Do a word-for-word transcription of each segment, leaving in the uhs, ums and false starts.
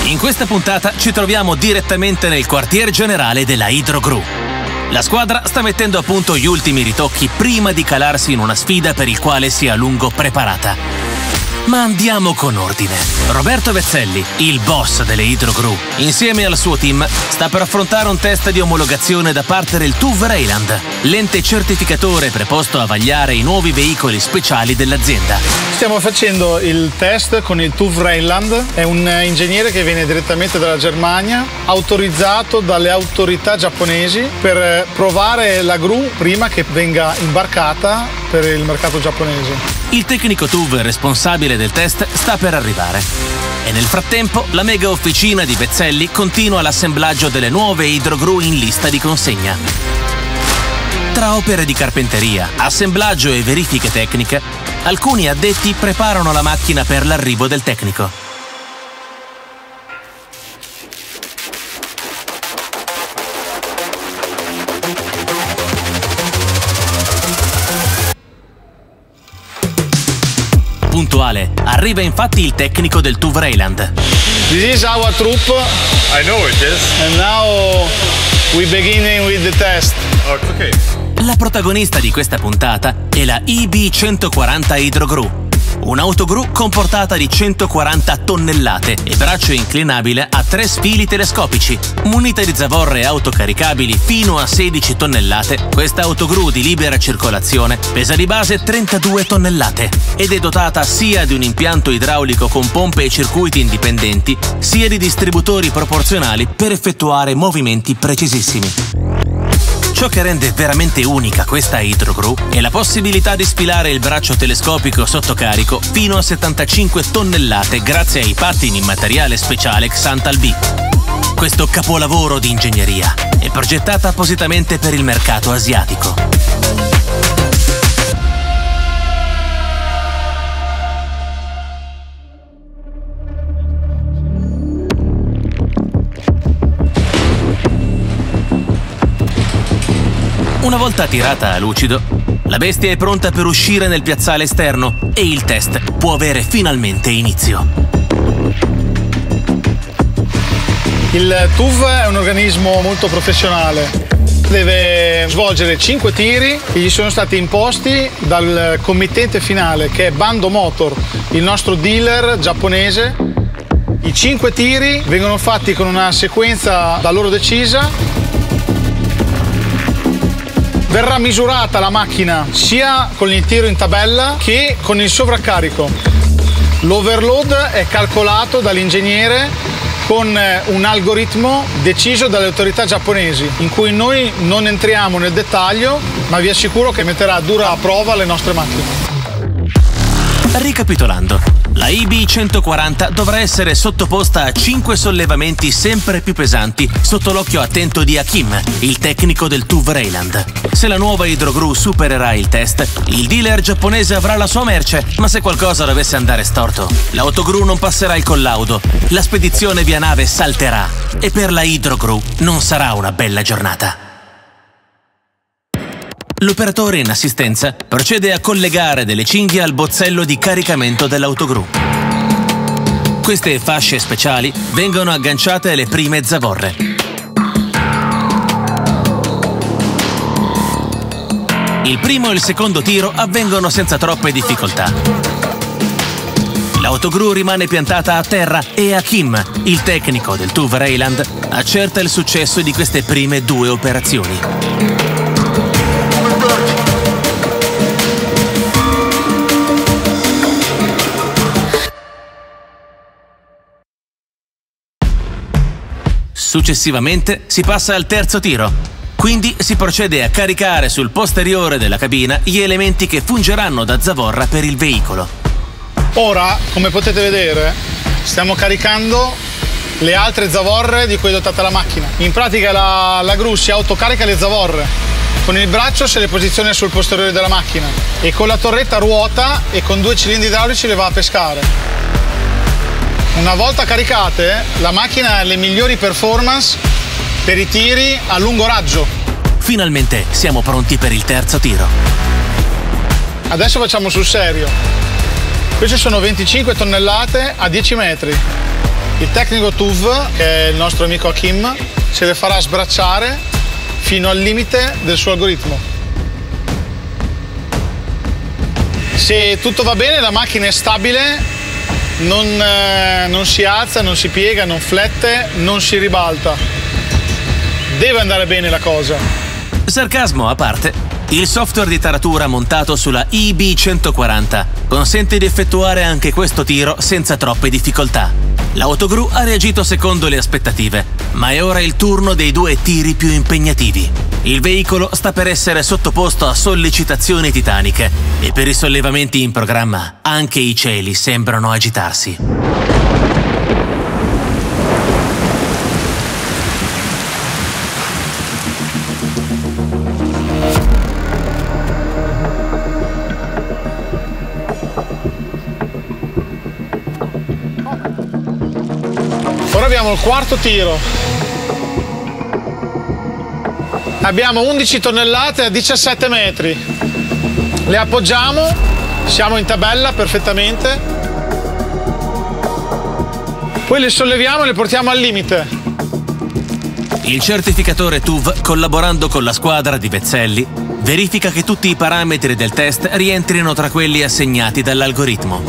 In questa puntata ci troviamo direttamente nel quartier generale della Idrogru. La squadra sta mettendo a punto gli ultimi ritocchi prima di calarsi in una sfida per il quale si è a lungo preparata. Ma andiamo con ordine. Roberto Vezzelli, il boss delle Idrogru, insieme al suo team, sta per affrontare un test di omologazione da parte del T U V Railand, l'ente certificatore preposto a vagliare i nuovi veicoli speciali dell'azienda. Stiamo facendo il test con il T U V Railand, è un ingegnere che viene direttamente dalla Germania, autorizzato dalle autorità giapponesi per provare la gru prima che venga imbarcata per il mercato giapponese. Il tecnico T U V responsabile del test sta per arrivare e nel frattempo la mega officina di Vezzelli continua l'assemblaggio delle nuove Idrogru in lista di consegna. Tra opere di carpenteria, assemblaggio e verifiche tecniche, alcuni addetti preparano la macchina per l'arrivo del tecnico. Puntuale, arriva infatti il tecnico del T U V Railand. This is our troop. I know it is. And now we begin with the test. Okay. La protagonista di questa puntata è la I B centoquaranta Idrogru, un'autogru comportata di centoquaranta tonnellate e braccio inclinabile a tre sfili telescopici. Munita di zavorre autocaricabili fino a sedici tonnellate, questa autogru di libera circolazione pesa di base trentadue tonnellate ed è dotata sia di un impianto idraulico con pompe e circuiti indipendenti, sia di distributori proporzionali per effettuare movimenti precisissimi. Ciò che rende veramente unica questa Idrogru è la possibilità di sfilare il braccio telescopico sotto carico fino a settantacinque tonnellate grazie ai pattini in materiale speciale Xantal B. Questo capolavoro di ingegneria è progettata appositamente per il mercato asiatico. Una volta tirata a lucido, la bestia è pronta per uscire nel piazzale esterno e il test può avere finalmente inizio. Il T U V è un organismo molto professionale. Deve svolgere cinque tiri che gli sono stati imposti dal committente finale, che è Bando Motor, il nostro dealer giapponese. I cinque tiri vengono fatti con una sequenza da loro decisa. Verrà misurata la macchina sia con il tiro in tabella che con il sovraccarico. L'overload è calcolato dall'ingegnere con un algoritmo deciso dalle autorità giapponesi, in cui noi non entriamo nel dettaglio, ma vi assicuro che metterà a dura prova le nostre macchine. Ricapitolando, la I B centoquaranta dovrà essere sottoposta a cinque sollevamenti sempre più pesanti sotto l'occhio attento di Achim, il tecnico del T U V Railand. Se la nuova Idrogru supererà il test, il dealer giapponese avrà la sua merce, ma se qualcosa dovesse andare storto, l'autogru non passerà il collaudo, la spedizione via nave salterà e per la Idrogru non sarà una bella giornata. L'operatore in assistenza procede a collegare delle cinghie al bozzello di caricamento dell'autogru. Queste fasce speciali vengono agganciate alle prime zavorre. Il primo e il secondo tiro avvengono senza troppe difficoltà. L'autogru rimane piantata a terra e Achim, il tecnico del T U V Railand, accerta il successo di queste prime due operazioni. Successivamente si passa al terzo tiro, quindi si procede a caricare sul posteriore della cabina gli elementi che fungeranno da zavorra per il veicolo. Ora, come potete vedere, stiamo caricando le altre zavorre di cui è dotata la macchina. In pratica la, la gru si autocarica le zavorre, con il braccio se le posiziona sul posteriore della macchina e con la torretta ruota e con due cilindri idraulici le va a pescare. Una volta caricate, la macchina ha le migliori performance per i tiri a lungo raggio. Finalmente siamo pronti per il terzo tiro. Adesso facciamo sul serio. Queste sono venticinque tonnellate a dieci metri. Il tecnico T U V, che è il nostro amico Achim, se le farà sbracciare fino al limite del suo algoritmo. Se tutto va bene, la macchina è stabile, non, eh, non si alza, non si piega, non flette, non si ribalta. Deve andare bene la cosa. Sarcasmo a parte, il software di taratura montato sulla I B centoquaranta consente di effettuare anche questo tiro senza troppe difficoltà. L'autogru ha reagito secondo le aspettative, ma è ora il turno dei due tiri più impegnativi. Il veicolo sta per essere sottoposto a sollecitazioni titaniche e per i sollevamenti in programma anche i cieli sembrano agitarsi. Ora abbiamo il quarto tiro. Abbiamo undici tonnellate a diciassette metri. Le appoggiamo, siamo in tabella perfettamente. Poi le solleviamo e le portiamo al limite. Il certificatore T U V, collaborando con la squadra di Vezzelli, verifica che tutti i parametri del test rientrino tra quelli assegnati dall'algoritmo.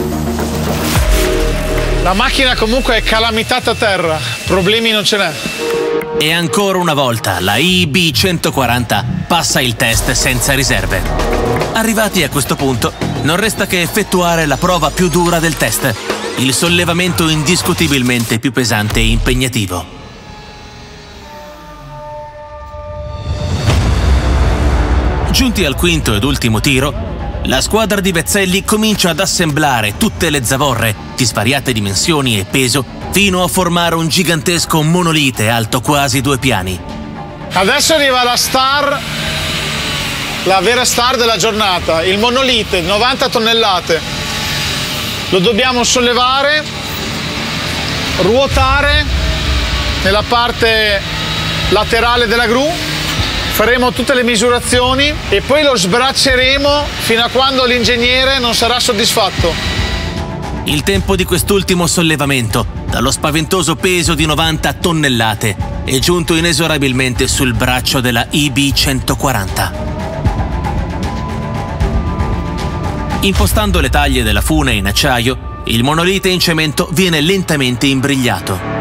La macchina comunque è calamitata a terra, problemi non ce n'è. E ancora una volta la I B centoquaranta passa il test senza riserve. Arrivati a questo punto, non resta che effettuare la prova più dura del test, il sollevamento indiscutibilmente più pesante e impegnativo. Giunti al quinto ed ultimo tiro, la squadra di Vezzelli comincia ad assemblare tutte le zavorre di svariate dimensioni e peso fino a formare un gigantesco monolite alto quasi due piani. Adesso arriva la star, la vera star della giornata, il monolite, novanta tonnellate. Lo dobbiamo sollevare, ruotare nella parte laterale della gru, faremo tutte le misurazioni e poi lo sbracceremo fino a quando l'ingegnere non sarà soddisfatto. Il tempo di quest'ultimo sollevamento, dallo spaventoso peso di novanta tonnellate, è giunto inesorabilmente sul braccio della I B centoquaranta. Impostando le taglie della fune in acciaio, il monolite in cemento viene lentamente imbrigliato.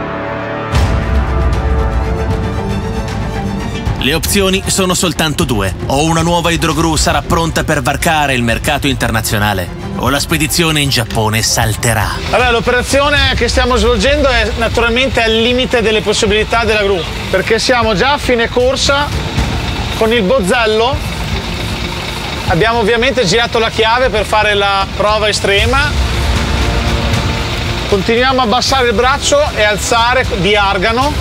Le opzioni sono soltanto due: o una nuova Idrogru sarà pronta per varcare il mercato internazionale, o la spedizione in Giappone salterà. Allora, l'operazione che stiamo svolgendo è naturalmente al limite delle possibilità della gru, perché siamo già a fine corsa con il bozzello. Abbiamo ovviamente girato la chiave per fare la prova estrema. Continuiamo a abbassare il braccio e alzare di argano.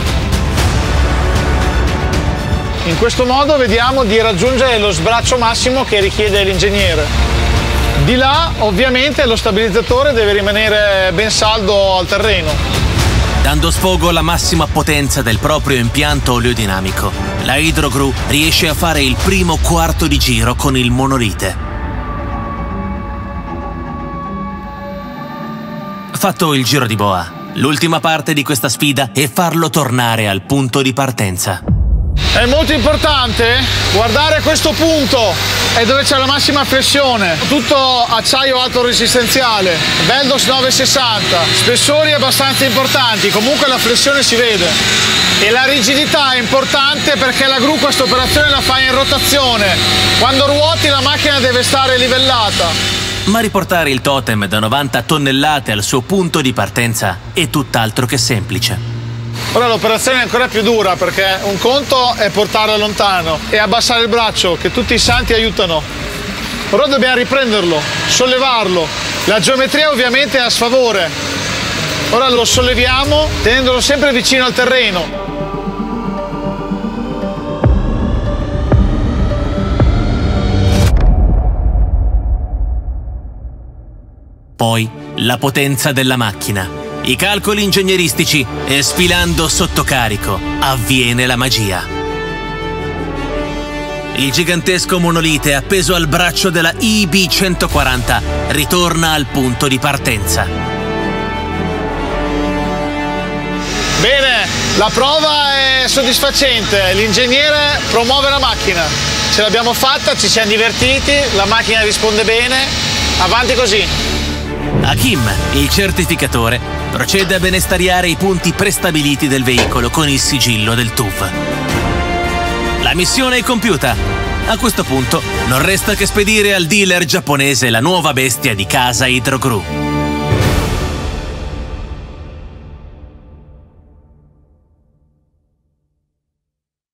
In questo modo vediamo di raggiungere lo sbraccio massimo che richiede l'ingegnere. Di là, ovviamente, lo stabilizzatore deve rimanere ben saldo al terreno. Dando sfogo alla massima potenza del proprio impianto oleodinamico, la Idrogru riesce a fare il primo quarto di giro con il monolite. Fatto il giro di boa, l'ultima parte di questa sfida è farlo tornare al punto di partenza. È molto importante guardare questo punto, è dove c'è la massima flessione. Tutto acciaio alto resistenziale, Veldox novecentosessanta, spessori abbastanza importanti, comunque la flessione si vede. E la rigidità è importante perché la gru questa operazione la fa in rotazione. Quando ruoti la macchina deve stare livellata. Ma riportare il totem da novanta tonnellate al suo punto di partenza è tutt'altro che semplice. Ora l'operazione è ancora più dura perché un conto è portarla lontano e abbassare il braccio, che tutti i santi aiutano. Però dobbiamo riprenderlo, sollevarlo. La geometria ovviamente è a sfavore. Ora lo solleviamo tenendolo sempre vicino al terreno. Poi la potenza della macchina, i calcoli ingegneristici e sfilando sotto carico avviene la magia. Il gigantesco monolite appeso al braccio della I B centoquaranta ritorna al punto di partenza. La prova è soddisfacente, l'ingegnere promuove la macchina. Ce l'abbiamo fatta, ci siamo divertiti, la macchina risponde bene, avanti così. Achim, il certificatore, procede a benestariare i punti prestabiliti del veicolo con il sigillo del T U V. La missione è compiuta. A questo punto non resta che spedire al dealer giapponese la nuova bestia di casa Idrogru.